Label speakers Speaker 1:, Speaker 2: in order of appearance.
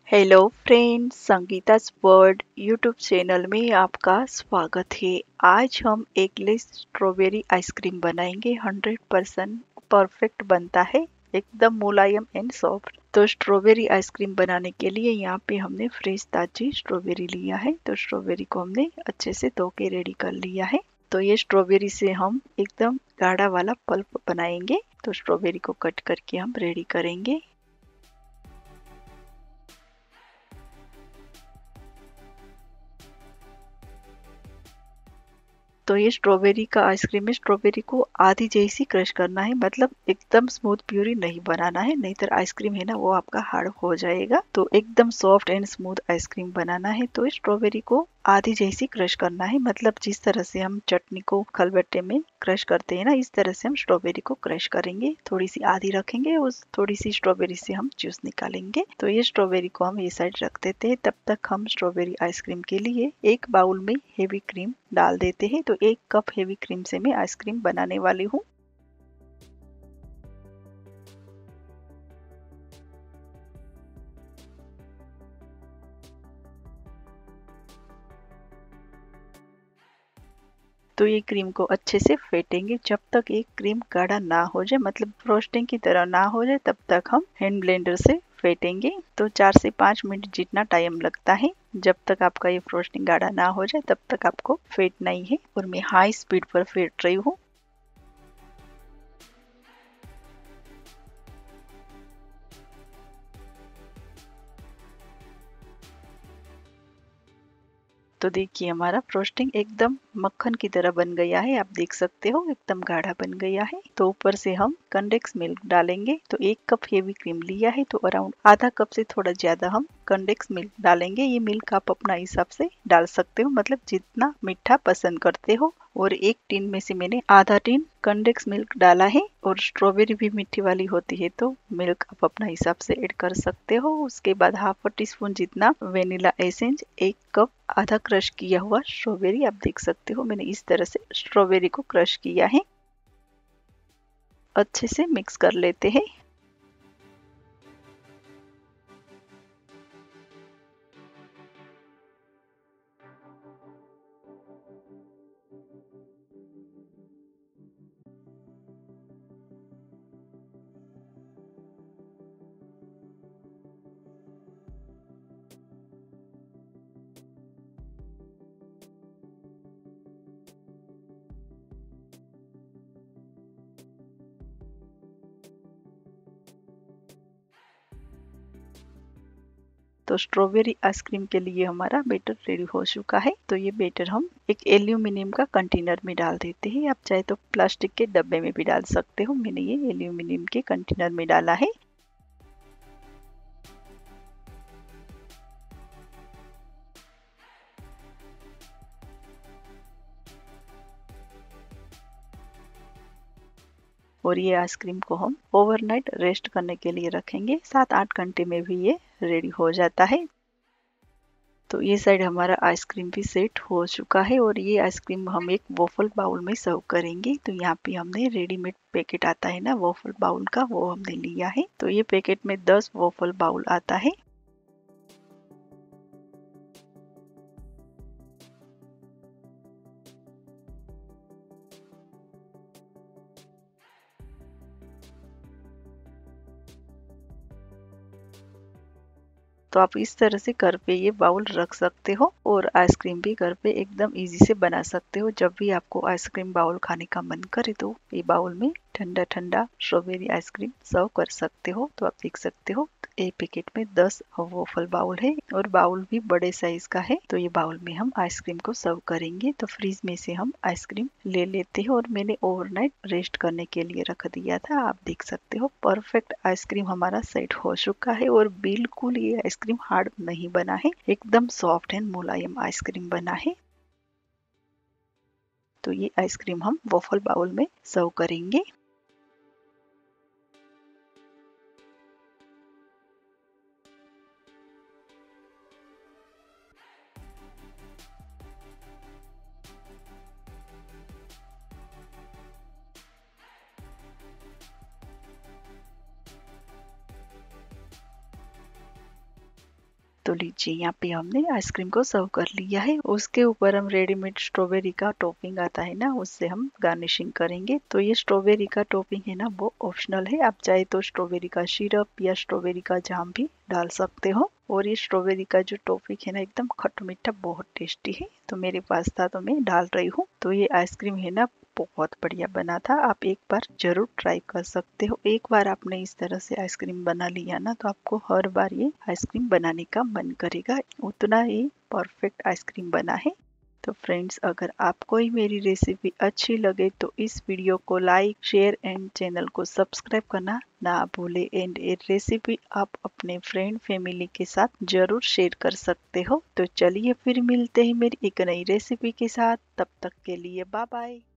Speaker 1: Hello friends, Sangeeta's world YouTube channel में आपका स्वागत है। आज हम एक लेस स्ट्रॉबेरी आइसक्रीम बनाएंगे। 100% परफेक्ट बनता है, एकदम मुलायम एंड सॉफ्ट। तो स्ट्रॉबेरी आइसक्रीम बनाने के लिए यहाँ पे हमने फ्रेश ताजी स्ट्रॉबेरी लिया है। तो स्ट्रॉबेरी को हमने अच्छे से धो के रेडी कर लिया है। तो ये स्ट्रॉबेरी से हम एकदम गाढ़ा वाला पल्प बनाएंगे। तो स्ट्रॉबेरी को कट करके हम रेडी करेंगे। तो ये स्ट्रॉबेरी का आइसक्रीम है। स्ट्रॉबेरी को आधी जैसी क्रश करना है, मतलब एकदम स्मूथ प्यूरी नहीं बनाना है, नहीं तो आइसक्रीम है ना वो आपका हार्ड हो जाएगा। तो एकदम सॉफ्ट एंड स्मूथ आइसक्रीम बनाना है। तो स्ट्रॉबेरी को आधी जैसी क्रश करना है, मतलब जिस तरह से हम चटनी को खलबट्टे में क्रश करते हैं ना, इस तरह से हम स्ट्रॉबेरी को क्रश करेंगे। थोड़ी सी आधी रखेंगे, उस थोड़ी सी स्ट्रॉबेरी से हम जूस निकालेंगे। तो ये स्ट्रॉबेरी को हम ये साइड रख देते हैं। तब तक हम स्ट्रॉबेरी आइसक्रीम के लिए एक बाउल में हेवी क्रीम डाल देते हैं। तो 1 कप हेवी क्रीम से मैं आइसक्रीम बनाने वाली हूँ। तो ये क्रीम को अच्छे से फेंटेंगे जब तक ये क्रीम गाढ़ा ना हो जाए, मतलब फ्रोस्टिंग की तरह ना हो जाए, तब तक हम हैंड ब्लेंडर से फेंटेंगे। तो 4 से 5 मिनट जितना टाइम लगता है, जब तक आपका ये फ्रोस्टिंग गाढ़ा ना हो जाए तब तक आपको फेंटना ही है। और मैं हाई स्पीड पर फेंट रही हूँ। तो देखिए हमारा फ्रोस्टिंग एकदम मक्खन की तरह बन गया है। आप देख सकते हो एकदम गाढ़ा बन गया है। तो ऊपर से हम कंडेंस मिल्क डालेंगे। तो 1 कप हेवी क्रीम लिया है, तो अराउंड आधा कप से थोड़ा ज्यादा हम कंडेंस मिल्क डालेंगे। ये मिल्क आप अपना हिसाब से डाल सकते हो, मतलब जितना मीठा पसंद करते हो। और एक टीन में से मैंने आधा टीन कंडेंस मिल्क डाला है। और स्ट्रॉबेरी भी मीठी वाली होती है, तो मिल्क आप अपना हिसाब से ऐड कर सकते हो। उसके बाद हाफ टी स्पून जितना वेनिला एसेंस, 1 कप आधा क्रश किया हुआ स्ट्रॉबेरी। आप देख सकते हो मैंने इस तरह से स्ट्रॉबेरी को क्रश किया है। अच्छे से मिक्स कर लेते हैं। तो स्ट्रॉबेरी आइसक्रीम के लिए हमारा बैटर रेडी हो चुका है। तो ये बैटर हम एक एल्यूमिनियम का कंटेनर में डाल देते हैं। आप चाहे तो प्लास्टिक के डब्बे में भी डाल सकते हो। मैंने ये एल्यूमिनियम के कंटेनर में डाला है। और ये आइसक्रीम को हम ओवरनाइट रेस्ट करने के लिए रखेंगे। 7-8 घंटे में भी ये रेडी हो जाता है। तो ये साइड हमारा आइसक्रीम भी सेट हो चुका है। और ये आइसक्रीम हम एक वॉफल बाउल में सर्व करेंगे। तो यहाँ पे हमने रेडीमेड पैकेट आता है ना वॉफल बाउल का, वो हमने लिया है। तो ये पैकेट में 10 वॉफल बाउल आता है। तो आप इस तरह से घर पे ये बाउल रख सकते हो। और आइसक्रीम भी घर पे एकदम इजी से बना सकते हो। जब भी आपको आइसक्रीम बाउल खाने का मन करे तो ये बाउल में ठंडा ठंडा स्ट्रॉबेरी आइसक्रीम सर्व कर सकते हो। तो आप देख सकते हो एक पैकेट में 10 वॉफल बाउल है, और बाउल भी बड़े साइज का है। तो ये बाउल में हम आइसक्रीम को सर्व करेंगे। तो फ्रीज में से हम आइसक्रीम ले लेते हैं। और मैंने ओवरनाइट रेस्ट करने के लिए रख दिया था। आप देख सकते हो परफेक्ट आइसक्रीम हमारा सेट हो चुका है। और बिल्कुल ये आइसक्रीम हार्ड नहीं बना है, एकदम सॉफ्ट एंड मुलायम आइसक्रीम बना है। तो ये आइसक्रीम हम वॉफल बाउल में सर्व करेंगे। तो लीजिए यहाँ पे हमने आइसक्रीम को सर्व कर लिया है। उसके ऊपर हम रेडीमेड स्ट्रॉबेरी का टॉपिंग आता है ना, उससे हम गार्निशिंग करेंगे। तो ये स्ट्रॉबेरी का टॉपिंग है ना, वो ऑप्शनल है। आप चाहे तो स्ट्रॉबेरी का सिरप या स्ट्रॉबेरी का जाम भी डाल सकते हो। और ये स्ट्रॉबेरी का जो टॉपिंग है ना, एकदम खट्टा मीठा बहुत टेस्टी है। तो मेरे पास था तो मैं डाल रही हूँ। तो ये आइसक्रीम है ना, बहुत बढ़िया बना था। आप एक बार जरूर ट्राई कर सकते हो। एक बार आपने इस तरह से आइसक्रीम बना लिया ना, तो आपको हर बार ये आइसक्रीम बनाने का मन करेगा। उतना ही परफेक्ट आइसक्रीम बना है। तो फ्रेंड्स, अगर आपको ही मेरी रेसिपी अच्छी लगे तो इस वीडियो को लाइक, शेयर एंड चैनल को सब्सक्राइब करना ना भूले। एंड ये रेसिपी आप अपने फ्रेंड फैमिली के साथ जरूर शेयर कर सकते हो। तो चलिए फिर मिलते हैं मेरी एक नई रेसिपी के साथ। तब तक के लिए बाय बाय।